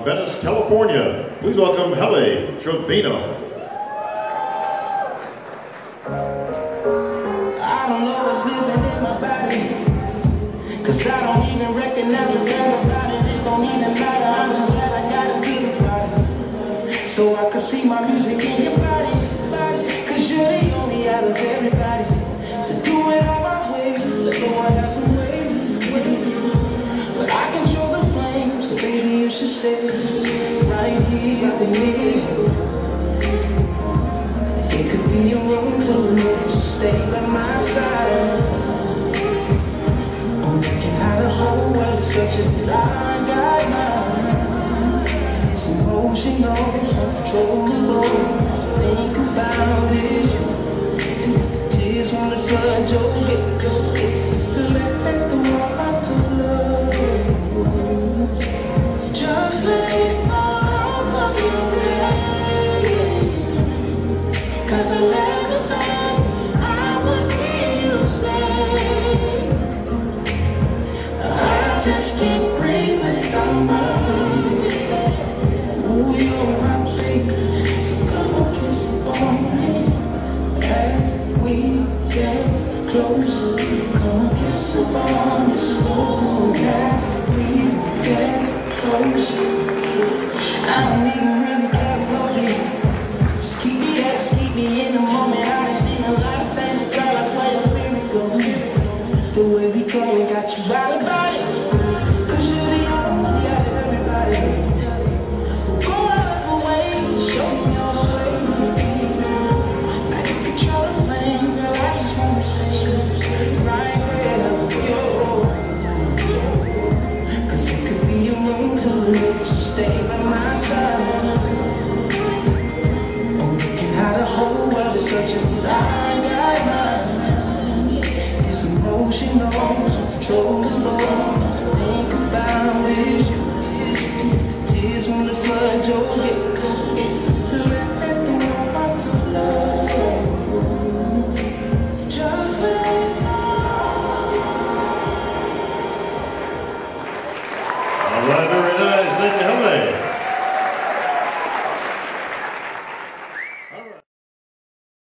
Venice, California. Please welcome Helle Trevino. I don't know what's living in my body, 'cause I don't even recognize the thing about it. It don't even matter, I'm just glad I got into the body, so I can see my music in your body, 'cause you're the only out of everybody to do it all my way. So I know I got some way, but I control the flame, so baby you should stay right here with me. It could be a room full of niggas, stay by my side. I'm looking how the whole world is such a blind guideline. It's emotional, uncontrollable. Think about it, and if the tears wanna flood your gaze, let the water flow. Just let it fall from your face, 'cause I never thought I would feel safe. I just can't breathe without my baby. Ooh, you're my baby, so come on kiss on me as we get close. Come on kiss upon me slow as we get close. I don't even really care about you. Just keep me there, just keep me in the moment. I done seen a lot of things, but girl, I swear your spirit goes. The way we go, we got you right about it, 'cause you're the only out of everybody. Go out of the way to show me your way. I can control the flame, girl, I just wanna stay right where you are. 'Cause it could be a room full of niggas, stay by my side. I'm looking how the whole world is such a blind guideline. It's emotional, uncontrollable. Think about it, and if the tears wanna flood your gaze, let the water flow. Just let it All right, very nice. Thank you, Helle.